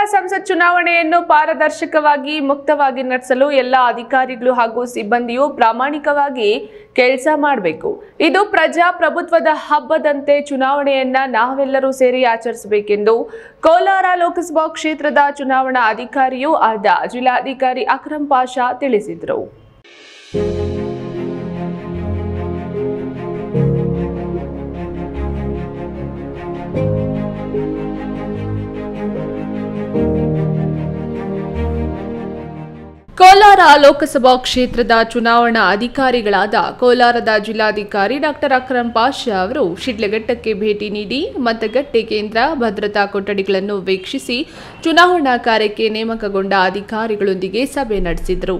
S1: ಸಂಸತ್ ಚುನಾವಣೆಯನ್ನು ಪಾರದರ್ಶಕವಾಗಿ ಮುಕ್ತವಾಗಿ ನಡೆಸಲು ಎಲ್ಲ ಅಧಿಕಾರಿಗಳು ಹಾಗೂ ಸಿಬ್ಬಂದಿಯು ಪ್ರಾಮಾಣಿಕವಾಗಿ ಕೆಲಸ ಮಾಡಬೇಕು. ಇದು ಪ್ರಜಾಪ್ರಭುತ್ವದ ಹಬ್ಬದಂತೆ ಚುನಾವಣೆಯನ್ನ ನಾವೆಲ್ಲರೂ ಸೇರಿ ಆಚರಿಸಬೇಕೆಂದು ಕೋಲಾರ ಲೋಕಸಭಾ ಕ್ಷೇತ್ರದ ಚುನಾವಣಾ ಅಧಿಕಾರಿಯೂ ಆದ ಜಿಲ್ಲಾಧಿಕಾರಿ ಅಕ್ರಮ್ ಪಾಷಾ ತಿಳಿಸಿದರು. ಕೋಲಾರ ಲೋಕಸಭಾ ಕ್ಷೇತ್ರದ ಚುನಾವಣಾ ಅಧಿಕಾರಿಗಳಾದ ಕೋಲಾರದ ಜಿಲ್ಲಾಧಿಕಾರಿ ಡಾಕ್ಟರ್ ಅಕ್ರಮ್ ಪಾಷಾ ಅವರು ಶಿಡ್ಲಘಟ್ಟಕ್ಕೆ ಭೇಟಿ ನೀಡಿ ಮತಗಟ್ಟೆ ಕೇಂದ್ರ ಭದ್ರತಾ ಕೊಠಡಿಗಳನ್ನು ವೀಕ್ಷಿಸಿ ಚುನಾವಣಾ ಕಾರ್ಯಕ್ಕೆ ನೇಮಕಗೊಂಡ ಅಧಿಕಾರಿಗಳೊಂದಿಗೆ ಸಭೆ ನಡೆಸಿದರು.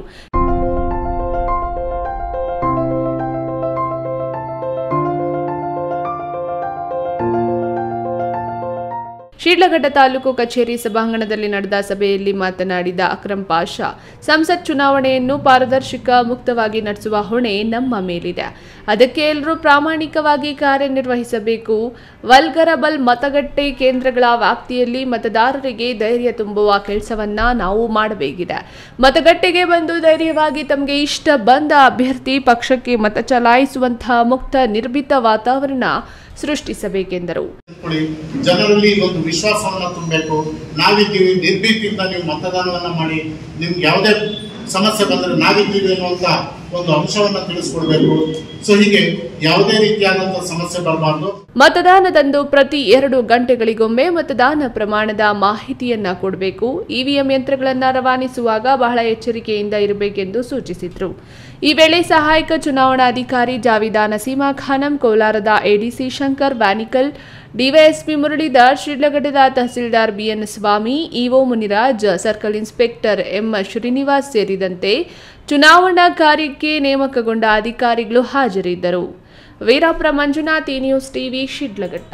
S1: ಶಿಡ್ಲಘಟ್ಟ ತಾಲೂಕು ಕಚೇರಿ ಸಭಾಂಗಣದಲ್ಲಿ ನಡೆದ ಸಭೆಯಲ್ಲಿ ಮಾತನಾಡಿದ ಅಕ್ರಮ್ ಪಾಷಾ, ಸಂಸತ್ ಚುನಾವಣೆಯನ್ನು ಪಾರದರ್ಶಕ ಮುಕ್ತವಾಗಿ ನಡೆಸುವ ಹೊಣೆ ನಮ್ಮ ಮೇಲಿದೆ. ಅದಕ್ಕೆ ಎಲ್ಲರೂ ಪ್ರಾಮಾಣಿಕವಾಗಿ ಕಾರ್ಯನಿರ್ವಹಿಸಬೇಕು. ವಲ್ಗರಬಲ್ ಮತಗಟ್ಟೆ ಕೇಂದ್ರಗಳ ವ್ಯಾಪ್ತಿಯಲ್ಲಿ ಮತದಾರರಿಗೆ ಧೈರ್ಯ ತುಂಬುವ ಕೆಲಸವನ್ನ ನಾವು ಮಾಡಬೇಕಿದೆ. ಮತಗಟ್ಟೆಗೆ ಬಂದು ಧೈರ್ಯವಾಗಿ ತಮಗೆ ಇಷ್ಟ ಬಂದ ಅಭ್ಯರ್ಥಿ ಪಕ್ಷಕ್ಕೆ ಮತ ಚಲಾಯಿಸುವಂತಹ ಮುಕ್ತ ನಿರ್ಭೀತ ವಾತಾವರಣ ಸೃಷ್ಟಿಸಬೇಕೆಂದರು.
S11: ಜನರಲ್ಲಿ ಒಂದು ವಿಶ್ವಾಸವನ್ನ ತುಂಬಬೇಕು. ನಾವಿದ್ದೀವಿ, ನಿರ್ಭೀತಿಯಿಂದ ನೀವು ಮತದಾನವನ್ನ ಮಾಡಿ, ನಿಮ್ಗೆ ಯಾವುದೇ ಸಮಸ್ಯೆ ಬಂದರೆ ನಾವಿದ್ದೀವಿ ಅನ್ನುವಂತ ಒಂದು ಅಂಶವನ್ನ ತಿಳಿಸ್ಕೊಡ್ಬೇಕು. ಸೊ ಹೀಗೆ ಯಾವುದೇ ರೀತಿಯಾದಂತಹ ಸಮಸ್ಯೆ ಬರಬಾರ್ದು.
S1: ಮತದಾನದಂದು ಪ್ರತಿ ಎರಡು ಗಂಟೆಗಳಿಗೊಮ್ಮೆ ಮತದಾನ ಪ್ರಮಾಣದ ಮಾಹಿತಿಯನ್ನ ಕೊಡಬೇಕು. ಇವಿಎಂ ಯಂತ್ರಗಳನ್ನು ರವಾನಿಸುವಾಗ ಬಹಳ ಎಚ್ಚರಿಕೆಯಿಂದ ಇರಬೇಕೆಂದು ಸೂಚಿಸಿದರು. ಈ ವೇಳೆ ಸಹಾಯಕ ಚುನಾವಣಾಧಿಕಾರಿ ಜಾವಿದಾ ನಸೀಮಾ ಖಾನಂ, ಕೋಲಾರದ ಎಡಿಸಿ ಶಂಕರ್ ಬ್ಯಾನಿಕಲ್, ಡಿವೈಎಸ್ಪಿ ಮುರಳೀಧರ್, ಶಿಡ್ಲಘಟ್ಟದ tahsildar BN Swami, EO Muniraj, circle inspector M Srinivas ಸೇರಿದಂತೆ ಚುನಾವಣಾ ಕಾರ್ಯಕ್ಕೆ ನೇಮಕಗೊಂಡ ಅಧಿಕಾರಿಗಳು ಹಾಜರಿದ್ದರು. Virapura Manjunath, news TV, Sidlaghatta.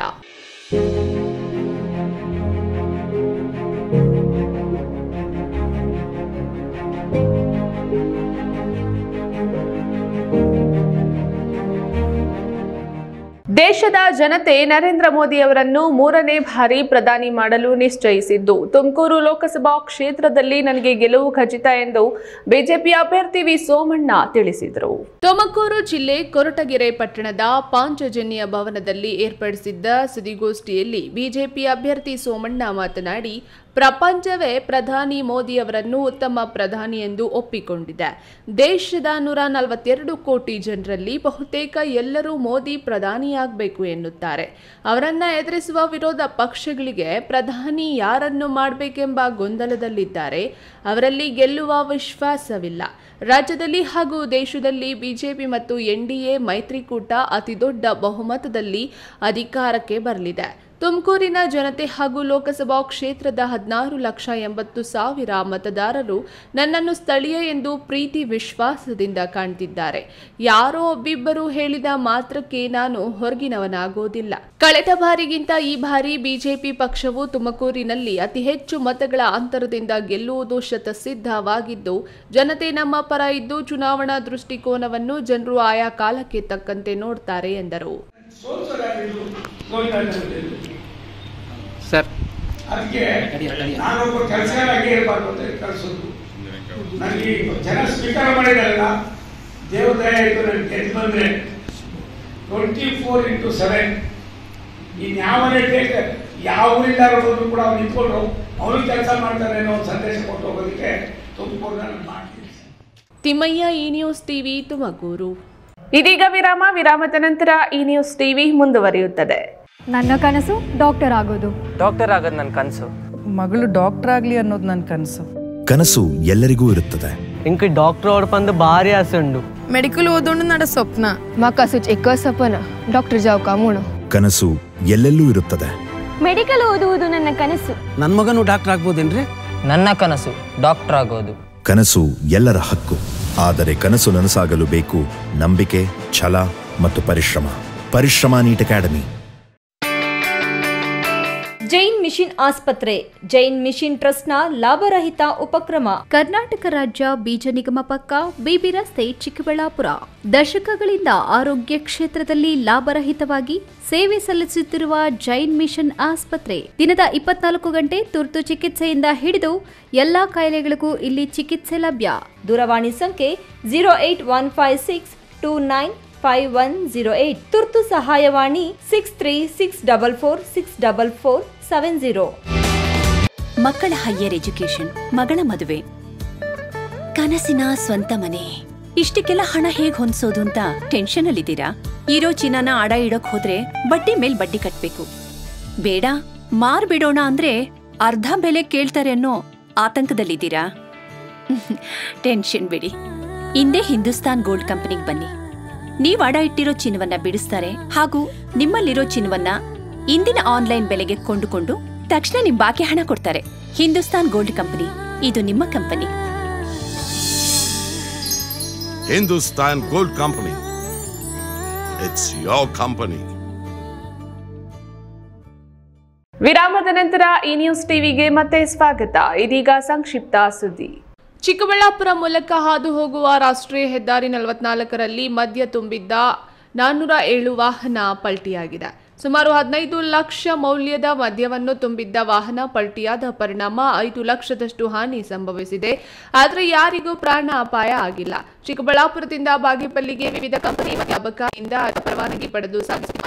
S1: ದೇಶದ ಜನತೆ ನರೇಂದ್ರ ಮೋದಿ ಅವರನ್ನು ಮೂರನೇ ಬಾರಿ ಪ್ರಧಾನಿ ಮಾಡಲು ನಿಶ್ಚಯಿಸಿದ್ದು, ತುಮಕೂರು ಲೋಕಸಭಾ ಕ್ಷೇತ್ರದಲ್ಲಿ ನನಗೆ ಗೆಲುವು ಖಚಿತ ಎಂದು ಬಿಜೆಪಿ ಅಭ್ಯರ್ಥಿ ವಿ ಸೋಮಣ್ಣ ತಿಳಿಸಿದರು. ತುಮಕೂರು ಜಿಲ್ಲೆ ಕೊರಟಗೆರೆ ಪಟ್ಟಣದ ಪಾಂಚಜನ್ಯ ಭವನದಲ್ಲಿ ಏರ್ಪಡಿಸಿದ್ದ ಸುದ್ದಿಗೋಷ್ಠಿಯಲ್ಲಿ ಬಿಜೆಪಿ ಅಭ್ಯರ್ಥಿ ಸೋಮಣ್ಣ ಮಾತನಾಡಿ, ಪ್ರಪಂಚವೇ ಪ್ರಧಾನಿ ಮೋದಿ ಅವರನ್ನು ಉತ್ತಮ ಪ್ರಧಾನಿ ಎಂದು ಒಪ್ಪಿಕೊಂಡಿದೆ. ದೇಶದ ನೂರ ನಲವತ್ತೆರಡು ಕೋಟಿ ಜನರಲ್ಲಿ ಬಹುತೇಕ ಎಲ್ಲರೂ ಮೋದಿ ಪ್ರಧಾನಿಯಾಗಬೇಕು ಎನ್ನುತ್ತಾರೆ. ಅವರನ್ನ ಎದುರಿಸುವ ವಿರೋಧ ಪಕ್ಷಗಳಿಗೆ ಪ್ರಧಾನಿ ಯಾರನ್ನು ಮಾಡಬೇಕೆಂಬ ಗೊಂದಲದಲ್ಲಿದ್ದಾರೆ. ಅವರಲ್ಲಿ ಗೆಲ್ಲುವ ವಿಶ್ವಾಸವಿಲ್ಲ. ರಾಜ್ಯದಲ್ಲಿ ಹಾಗೂ ದೇಶದಲ್ಲಿ ಬಿಜೆಪಿ ಮತ್ತು ಎನ್ಡಿಎ ಮೈತ್ರಿಕೂಟ ಅತಿದೊಡ್ಡ ಬಹುಮತದಲ್ಲಿ ಅಧಿಕಾರಕ್ಕೆ ಬರಲಿದೆ. ತುಮಕೂರಿನ ಜನತೆ ಹಾಗೂ ಲೋಕಸಭಾ ಕ್ಷೇತ್ರದ ಹದಿನಾರು ಲಕ್ಷ ಎಂಬತ್ತು ಸಾವಿರ ಮತದಾರರು ನನ್ನನ್ನು ಸ್ಥಳೀಯ ಎಂದು ಪ್ರೀತಿ ವಿಶ್ವಾಸದಿಂದ ಕಾಣ್ತಿದ್ದಾರೆ. ಯಾರೋ ಒಬ್ಬಿಬ್ಬರು ಹೇಳಿದ ಮಾತ್ರಕ್ಕೆ ನಾನು ಹೊರಗಿನವನಾಗೋದಿಲ್ಲ. ಕಳೆದ ಬಾರಿಗಿಂತ ಈ ಬಾರಿ ಬಿಜೆಪಿ ಪಕ್ಷವು ತುಮಕೂರಿನಲ್ಲಿ ಅತಿ ಹೆಚ್ಚು ಮತಗಳ ಅಂತರದಿಂದ ಗೆಲ್ಲುವುದು ಶತಸಿದ್ಧವಾಗಿದ್ದು, ಜನತೆ ನಮ್ಮ ಪರ ಇದ್ದು ಚುನಾವಣಾ ದೃಷ್ಟಿಕೋನವನ್ನು ಜನರು ಆಯಾ ಕಾಲಕ್ಕೆ ತಕ್ಕಂತೆ ನೋಡ್ತಾರೆ ಎಂದರು.
S12: ಸರ್,
S9: ಅದಕ್ಕೆ ನಾನೊಬ್ಬ ಕೆಲಸಗಾರಾಗಿ ಇರಬಾರ್ದು ಅಂತ ಕಳಿಸೋದು. ನನಗೆ ಜನ ಸ್ವೀಕಾರ ಮಾಡಿದಾರಲ್ಲ, ದೇವ್ರ ದಯ ಆಯಿತು. ನನಗೆ ಗೆದ್ದು ಬಂದ್ರೆ twenty four into seven in ಯಾವನೇ ಯಾವ ಊರಿಲ್ಲಾರು ಬಂದ್ರು ಕೂಡ ಅವ್ರು ನಿಂತ್ಕೊಂಡು ಅವ್ರಿಗೆ ಕೆಲಸ ಮಾಡ್ತಾರೆ ಅನ್ನೋ ಒಂದು ಸಂದೇಶ ಕೊಟ್ಟು ಹೋಗೋದಕ್ಕೆ ತುಮಕೂರನ್ನ ನಾನು ಮಾಡ್ತೀನಿ.
S1: ತಿಮ್ಮಯ್ಯ, ಈ ನ್ಯೂಸ್ ಟಿವಿ, ತುಮಕೂರು. ಇದೀಗ ವಿರಾಮ. ವಿರಾಮದ ನಂತರ ಈ ನ್ಯೂಸ್ ಟಿವಿ ಮುಂದುವರಿಯುತ್ತದೆ.
S13: ನನ್ನ ಕನಸು ಡಾಕ್ಟರ್ ಆಗೋದು.
S12: ಡಾಕ್ಟರ್ ಆಗೋದು ನನ್ನ ಕನಸು.
S14: ಮಗಳು ಡಾಕ್ಟರ್ ಆಗ್ಲಿ ಅನ್ನೋದು ನನ್ನ ಕನಸು.
S15: ಕನಸು ಎಲ್ಲರಿಗೂ ಇರುತ್ತದೆ.
S12: ಇಂಕ ಡಾಕ್ಟರ್ ಓಡ್ಪಂದು ಭಾರಿ ಆಸೆ ಉಂಡು.
S14: ಮೆಡಿಕಲ್ ಓದೋಣ ನಡ ಸ್ವಪ್ನ.
S13: ಮಕ್ಕಸು ಎಕ್ಕ ಸಪನ ಡಾಕ್ಟರ್ ಜಾವ್ ಕಾಮೂಣ.
S15: ಕನಸು ಎಲ್ಲೆಲ್ಲೂ ಇರುತ್ತದೆ.
S13: ಮೆಡಿಕಲ್ ಓದುವುದು ನನ್ನ ಕನಸು.
S12: ನನ್ನ ಮಗನು ಡಾಕ್ಟರ್ ಆಗ್ಬೋದೇನ್ರಿ? ನನ್ನ ಕನಸು ಡಾಕ್ಟರ್ ಆಗೋದು.
S15: ಕನಸು ಎಲ್ಲರ ಹಕ್ಕು. ಆದರೆ ಕನಸು ನನಸಾಗಲು ಬೇಕು ನಂಬಿಕೆ, ಛಲ ಮತ್ತು ಪರಿಶ್ರಮ. ಪರಿಶ್ರಮ ನೀಟ್ ಅಕಾಡೆಮಿ.
S16: ಜೈನ್ ಮಿಷನ್ ಆಸ್ಪತ್ರೆ ಜೈನ್ ಮಿಷನ್ ಟ್ರಸ್ಟ್ನ ಲಾಭರಹಿತ ಉಪಕ್ರಮ.
S17: ಕರ್ನಾಟಕ ರಾಜ್ಯ ಬೀಜ ನಿಗಮ ಪಕ್ಕ ಬಿಬಿ ರಸ್ತೆ ಚಿಕ್ಕಬಳ್ಳಾಪುರ. ದಶಕಗಳಿಂದ ಆರೋಗ್ಯ ಕ್ಷೇತ್ರದಲ್ಲಿ ಲಾಭರಹಿತವಾಗಿ ಸೇವೆ ಸಲ್ಲಿಸುತ್ತಿರುವ ಜೈನ್ ಮಿಷನ್ ಆಸ್ಪತ್ರೆ ದಿನದ ಇಪ್ಪತ್ನಾಲ್ಕು ಗಂಟೆ ತುರ್ತು ಚಿಕಿತ್ಸೆಯಿಂದ ಹಿಡಿದು ಎಲ್ಲಾ ಕಾಯಿಲೆಗಳಿಗೂ ಇಲ್ಲಿ ಚಿಕಿತ್ಸೆ ಲಭ್ಯ.
S16: ದೂರವಾಣಿ ಸಂಖ್ಯೆ zero eight one five six two nine five one zero eight. ತುರ್ತು ಸಹಾಯವಾಣಿ six three six double four six double four seven zero.
S18: ಮಕ್ಕಳ ಹೈಯರ್ ಎಜುಕೇಶನ್, ಮಗಳ ಮದುವೆ, ಕನಸಿನ ಸ್ವಂತ ಮನೆ, ಇಷ್ಟಕ್ಕೆಲ್ಲ ಹಣ ಹೇಗ್ ಹೊಂದ್ಸೋದು ಅಂತ ಟೆನ್ಷನ್ ಅಲ್ಲಿದ್ದೀರಾ? ಇರೋ ಚಿನ್ನನ ಅಡ ಇಡೋಕ್ ಹೋದ್ರೆ ಬಡ್ಡಿ ಮೇಲ್ ಬಡ್ಡಿ ಕಟ್ಬೇಕು. ಬೇಡ, ಮಾರ್ಬಿಡೋಣ ಅಂದ್ರೆ ಅರ್ಧ ಬೆಲೆ ಕೇಳ್ತಾರೆ ಅನ್ನೋ ಆತಂಕದಲ್ಲಿದ್ದೀರಾ? ಟೆನ್ಷನ್ ಬಿಡಿ, ಇಂದೇ ಹಿಂದೂಸ್ತಾನ್ ಗೋಲ್ಡ್ ಕಂಪನಿಗೆ ಬನ್ನಿ. ನೀವು ಅಡ ಇಟ್ಟಿರೋ ಚಿನ್ನವನ್ನ ಬಿಡಿಸ್ತಾರೆ ಹಾಗೂ ನಿಮ್ಮಲ್ಲಿರೋ ಚಿನ್ನವನ್ನ ಇಂದಿನ ಆನ್ಲೈನ್ ಬೆಲೆಗೆ ಕೊಂಡುಕೊಂಡು ತಕ್ಷಣ ನಿಮ್ ಬಾಕಿ ಹಣ ಕೊಡ್ತಾರೆ. ಹಿಂದೂಸ್ತಾನ್ ಗೋಲ್ಡ್ ಕಂಪನಿ, ಇದು ನಿಮ್ಮ company.
S19: Hindustan gold company, it's your company.
S1: ವಿರಾಮದ ನಂತರ ಈ ನ್ಯೂಸ್ ಟಿವಿಗೆ ಮತ್ತೆ ಸ್ವಾಗತ. ಇದೀಗ ಸಂಕ್ಷಿಪ್ತ ಸುದ್ದಿ. ಚಿಕ್ಕಬಳ್ಳಾಪುರ ಮೂಲಕ ಹಾದು ಹೋಗುವ ರಾಷ್ಟ್ರೀಯ ಹೆದ್ದಾರಿ ನಲವತ್ನಾಲ್ಕರಲ್ಲಿ ಮದ್ಯ ತುಂಬಿದ್ದ ನಾನ್ನೂರ ಏಳು ವಾಹನ ಪಲ್ಟಿಯಾಗಿದೆ. ಸುಮಾರು ಹದಿನೈದು ಲಕ್ಷ ಮೌಲ್ಯದ ಮದ್ಯವನ್ನು ತುಂಬಿದ್ದ ವಾಹನ ಪಲ್ಟಿಯಾದ ಪರಿಣಾಮ ಐದು ಲಕ್ಷದಷ್ಟು ಹಾನಿ ಸಂಭವಿಸಿದೆ. ಆದರೆ ಯಾರಿಗೂ ಪ್ರಾಣ ಅಪಾಯ ಆಗಿಲ್ಲ. ಚಿಕ್ಕಬಳ್ಳಾಪುರದಿಂದ ಬಾಗೇಪಲ್ಲಿಗೆ ವಿವಿಧ ಕಂಪನಿ ಮದ್ಯ ಅಬಕಾರಿಯಿಂದ ಪರವಾನಗಿ ಪಡೆದು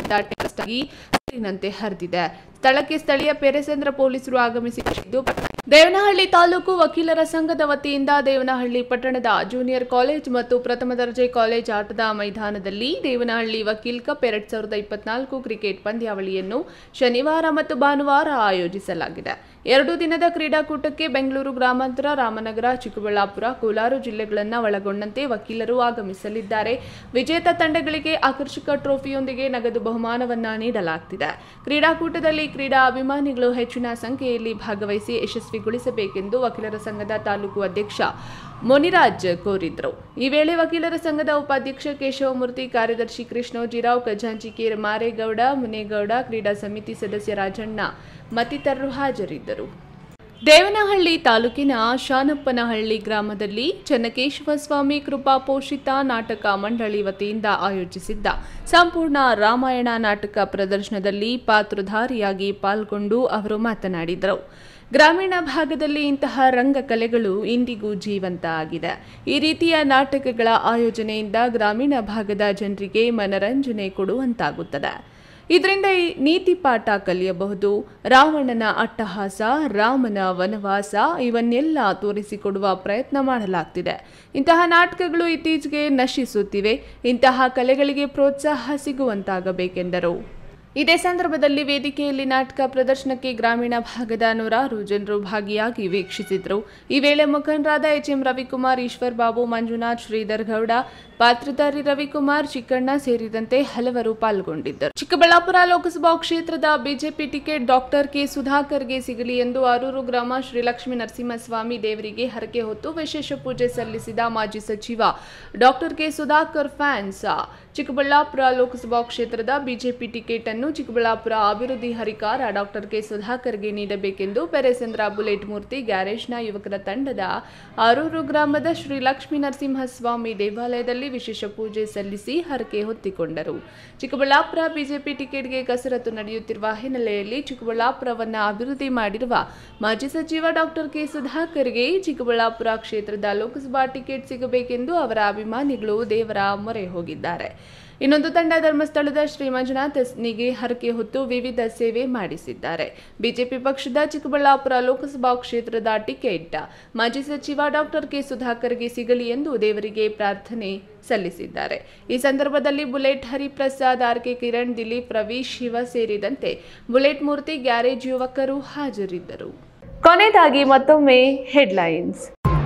S1: ಸಾಗಿಸಿ ನಂತೆ ಹರಿದಿದೆ. ಸ್ಥಳಕ್ಕೆ ಸ್ಥಳೀಯ ಪೇರೆಸಂದ್ರ ಪೊಲೀಸರು ಆಗಮಿಸಿದ್ದು, ದೇವನಹಳ್ಳಿ ತಾಲೂಕು ವಕೀಲರ ಸಂಘದ ವತಿಯಿಂದ ದೇವನಹಳ್ಳಿ ಪಟ್ಟಣದ ಜೂನಿಯರ್ ಕಾಲೇಜ್ ಮತ್ತು ಪ್ರಥಮ ದರ್ಜೆ ಕಾಲೇಜ್ ಆಟದ ಮೈದಾನದಲ್ಲಿ ದೇವನಹಳ್ಳಿ ವಕೀಲ್ ಕಪ್ ಎರಡ್ ಸಾವಿರದ ಇಪ್ಪತ್ನಾಲ್ಕು ಕ್ರಿಕೆಟ್ ಪಂದ್ಯಾವಳಿಯನ್ನು ಶನಿವಾರ ಮತ್ತು ಭಾನುವಾರ ಆಯೋಜಿಸಲಾಗಿದೆ. ಎರಡು ದಿನದ ಕ್ರೀಡಾಕೂಟಕ್ಕೆ ಬೆಂಗಳೂರು ಗ್ರಾಮಾಂತರ, ರಾಮನಗರ, ಚಿಕ್ಕಬಳ್ಳಾಪುರ, ಕೋಲಾರ ಜಿಲ್ಲೆಗಳನ್ನು ಒಳಗೊಂಡಂತೆ ವಕೀಲರು ಆಗಮಿಸಲಿದ್ದಾರೆ. ವಿಜೇತ ತಂಡಗಳಿಗೆ ಆಕರ್ಷಕ ಟ್ರೋಫಿಯೊಂದಿಗೆ ನಗದು ಬಹುಮಾನವನ್ನ ನೀಡಲಾಗುತ್ತಿದೆ. ಕ್ರೀಡಾಕೂಟದಲ್ಲಿ ಕ್ರೀಡಾ ಅಭಿಮಾನಿಗಳು ಹೆಚ್ಚಿನ ಸಂಖ್ಯೆಯಲ್ಲಿ ಭಾಗವಹಿಸಿ ಯಶಸ್ವಿಗೊಳಿಸಬೇಕೆಂದು ವಕೀಲರ ಸಂಘದ ತಾಲೂಕು ಅಧ್ಯಕ್ಷ ಮೊನಿರಾಜ್ ಕೋರಿದ್ರು. ಈ ವೇಳೆ ವಕೀಲರ ಸಂಘದ ಉಪಾಧ್ಯಕ್ಷ ಕೇಶವಮೂರ್ತಿ, ಕಾರ್ಯದರ್ಶಿ ಕೃಷ್ಣೋಜಿರಾವ್, ಖಜಾಂಚಿ ಕೆ ಮಾರೇಗೌಡ, ಮುನೇಗೌಡ, ಕ್ರೀಡಾ ಸಮಿತಿ ಸದಸ್ಯ ರಾಜಣ್ಣ ಮತ್ತಿತರರು ಹಾಜರಿದ್ದರು. ದೇವನಹಳ್ಳಿ ತಾಲೂಕಿನ ಶಾನಪ್ಪನಹಳ್ಳಿ ಗ್ರಾಮದಲ್ಲಿ ಚನ್ನಕೇಶವ ಸ್ವಾಮಿ ಕೃಪಾ ಪೋಷಿತ ನಾಟಕ ಮಂಡಳಿ ವತಿಯಿಂದ ಆಯೋಜಿಸಿದ್ದ ಸಂಪೂರ್ಣ ರಾಮಾಯಣ ನಾಟಕ ಪ್ರದರ್ಶನದಲ್ಲಿ ಪಾತ್ರಧಾರಿಯಾಗಿ ಪಾಲ್ಗೊಂಡು ಅವರು ಮಾತನಾಡಿದರು. ಗ್ರಾಮೀಣ ಭಾಗದಲ್ಲಿ ಇಂತಹ ರಂಗಕಲೆಗಳು ಇಂದಿಗೂ ಜೀವಂತ ಆಗಿದೆ. ಈ ರೀತಿಯ ನಾಟಕಗಳ ಆಯೋಜನೆಯಿಂದ ಗ್ರಾಮೀಣ ಭಾಗದ ಜನರಿಗೆ ಮನರಂಜನೆ ಕೊಡುವಂತಾಗುತ್ತದೆ. ಇದರಿಂದ ನೀತಿ ಪಾಠ ಕಲಿಯಬಹುದು. ರಾವಣನ ಅಟ್ಟಹಾಸ, ರಾಮನ ವನವಾಸ ಇವನ್ನೆಲ್ಲ ತೋರಿಸಿಕೊಡುವ ಪ್ರಯತ್ನ ಮಾಡಲಾಗ್ತಿದೆ. ಇಂತಹ ನಾಟಕಗಳು ಇತ್ತೀಚೆಗೆ ನಶಿಸುತ್ತಿವೆ. ಇಂತಹ ಕಲೆಗಳಿಗೆ ಪ್ರೋತ್ಸಾಹ ಸಿಗುವಂತಾಗಬೇಕೆಂದರು. ಇದೇ ಸಂದರ್ಭದಲ್ಲಿ ವೇದಿಕೆಯಲ್ಲಿ ನಾಟಕ ಪ್ರದರ್ಶನಕ್ಕೆ ಗ್ರಾಮೀಣ ಭಾಗದ ನೂರಾರು ಜನರು ಭಾಗಿಯಾಗಿ ವೀಕ್ಷಿಸಿದರು. ಈ ವೇಳೆ ಮುಖಂಡರಾದ ಎಚ್ ಎಂ ರವಿಕುಮಾರ್, ಈಶ್ವರ್ ಬಾಬು, ಮಂಜುನಾಥ್, ಶ್ರೀಧರ್ ಗೌಡ, ಪಾತ್ರಧಾರಿ ರವಿಕುಮಾರ್, ಚಿಕ್ಕಣ್ಣ ಸೇರಿದಂತೆ ಹಲವರು ಪಾಲ್ಗೊಂಡಿದ್ದರು. ಚಿಕ್ಕಬಳ್ಳಾಪುರ ಲೋಕಸಭಾ ಕ್ಷೇತ್ರದ ಬಿಜೆಪಿ ಟಿಕೆಟ್ ಡಾಕ್ಟರ್ ಕೆ ಸುಧಾಕರ್ಗೆ ಸಿಗಲಿ ಎಂದು ಆರೂರು ಗ್ರಾಮ ಶ್ರೀ ಲಕ್ಷ್ಮೀ ನರಸಿಂಹಸ್ವಾಮಿ ದೇವರಿಗೆ ಹರಕೆ ಹೊತ್ತು ವಿಶೇಷ ಪೂಜೆ ಸಲ್ಲಿಸಿದ ಮಾಜಿ ಸಚಿವ doctor K Sudhakar fans Chikkaballapur ಲೋಕಸಭಾ ಕ್ಷೇತ್ರದ ಬಿಜೆಪಿ ಟಿಕೆಟ್ ಅನ್ನು ಚಿಕ್ಕಬಳ್ಳಾಪುರ ಅಭಿವೃದ್ಧಿ ಹರಿಕಾರ ಡಾಕ್ಟರ್ ಕೆ ಸುಧಾಕರ್ಗೆ ನೀಡಬೇಕೆಂದು ಪೆರೇಸಂದ್ರ ಬುಲೆಟ್ ಮೂರ್ತಿ ಗ್ಯಾರೇಜ್ನ ಯುವಕರ ತಂಡದ ಆರೂರು ಗ್ರಾಮದ ಶ್ರೀ ಲಕ್ಷ್ಮೀ ನರಸಿಂಹಸ್ವಾಮಿ ದೇವಾಲಯದಲ್ಲಿ ವಿಶೇಷ ಪೂಜೆ ಸಲ್ಲಿಸಿ ಹರಕೆ ಹೊತ್ತಿಕೊಂಡರು. ಚಿಕ್ಕಬಳ್ಳಾಪುರ ಬಿಜೆಪಿ ಟಿಕೆಟ್ಗೆ ಕಸರತ್ತು ನಡೆಯುತ್ತಿರುವ ಹಿನ್ನೆಲೆಯಲ್ಲಿ ಚಿಕ್ಕಬಳ್ಳಾಪುರವನ್ನು ಅಭಿವೃದ್ಧಿ ಮಾಡಿರುವ ಮಾಜಿ ಸಚಿವ ಡಾಕ್ಟರ್ ಕೆ ಸುಧಾಕರ್ಗೆ ಚಿಕ್ಕಬಳ್ಳಾಪುರ ಕ್ಷೇತ್ರದ ಲೋಕಸಭಾ ಟಿಕೆಟ್ ಸಿಗಬೇಕೆಂದು ಅವರ ಅಭಿಮಾನಿಗಳು ದೇವರ ಮೊರೆ ಹೋಗಿದ್ದಾರೆ. ಇನ್ನೊಂದು ತಂಡ ಧರ್ಮಸ್ಥಳದ ಶ್ರೀ ಮಂಜುನಾಥನಿಗೆ ಹರಕೆ ಹೊತ್ತು ವಿವಿಧ ಸೇವೆ ಮಾಡಿಸಿದ್ದಾರೆ. ಬಿಜೆಪಿ ಪಕ್ಷದ ಚಿಕ್ಕಬಳ್ಳಾಪುರ ಲೋಕಸಭಾ ಕ್ಷೇತ್ರದ ಟಿಕೆಟ್ ಮಾಜಿ ಸಚಿವ ಡಾಕ್ಟರ್ ಕೆ ಸುಧಾಕರ್ಗೆ ಸಿಗಲಿ ಎಂದು ದೇವರಿಗೆ ಪ್ರಾರ್ಥನೆ ಸಲ್ಲಿಸಿದ್ದಾರೆ. ಈ ಸಂದರ್ಭದಲ್ಲಿ bullet Hariprasad, R K Kiran, Dilip, Ravi, Shiva ಸೇರಿದಂತೆ ಬುಲೆಟ್ ಮೂರ್ತಿ ಗ್ಯಾರೇಜ್ ಯುವಕರು ಹಾಜರಿದ್ದರು. ಕೊನೆಯದಾಗಿ ಮತ್ತೊಮ್ಮೆ ಹೆಡ್ಲೈನ್ಸ್.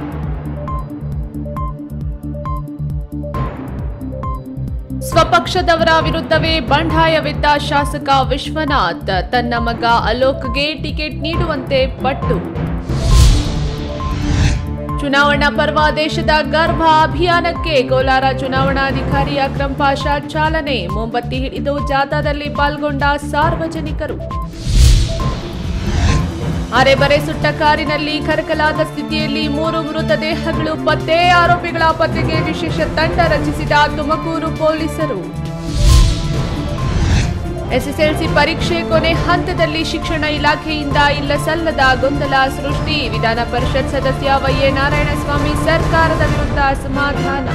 S1: ಸ್ವಪಕ್ಷದವರ ವಿರುದ್ಧವೇ ಬಂಡಾಯವೆದ್ದ ಶಾಸಕ ವಿಶ್ವನಾಥ್, ತನ್ನ ಮಗ ಅಲೋಕ್ಗೆ ಟಿಕೆಟ್ ನೀಡುವಂತೆ ಪಟ್ಟು. ಚುನಾವಣಾ ಪರ್ವ ದೇಶದ ಗರ್ಭ ಅಭಿಯಾನಕ್ಕೆ ಕೋಲಾರ ಚುನಾವಣಾಧಿಕಾರಿ ಅಕ್ರಮ್ ಪಾಷಾ ಚಾಲನೆ. ಮೊಂಬತ್ತಿ ಹಿಡಿದು ಜಾಥಾದಲ್ಲಿ ಪಾಲ್ಗೊಂಡ ಸಾರ್ವಜನಿಕರು. ಅರೆಬರೆ ಸುಟ್ಟ ಕಾರಿನಲ್ಲಿ ಕರಕಲಾದ ಸ್ಥಿತಿಯಲ್ಲಿ ಮೂರು ಮೃತದೇಹಗಳು ಪತ್ತೆ. ಆರೋಪಿಗಳ ಪತ್ತೆಗೆ ವಿಶೇಷ ತಂಡ ರಚಿಸಿದ ತುಮಕೂರು ಪೊಲೀಸರು. ಎಸ್ಎಸ್ಎಲ್ಸಿ ಪರೀಕ್ಷೆ ಕೊನೆ ಹಂತದಲ್ಲಿ ಶಿಕ್ಷಣ ಇಲಾಖೆಯಿಂದ ಇಲ್ಲ ಸಲ್ಲದ ಗೊಂದಲ ಸೃಷ್ಟಿ. ವಿಧಾನ ಪರಿಷತ್ ಸದಸ್ಯ ವೈಎ ನಾರಾಯಣಸ್ವಾಮಿ ಸರ್ಕಾರದ ವಿರುದ್ಧ ಅಸಮಾಧಾನ.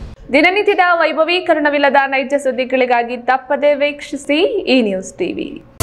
S1: ದಿನನಿತ್ಯದ ವೈಭವೀಕರಣವಿಲ್ಲದ ನೈಜ ಸುದ್ದಿಗಳಿಗಾಗಿ ತಪ್ಪದೇ ವೀಕ್ಷಿಸಿ ಈ ನ್ಯೂಸ್ ಟಿವಿ.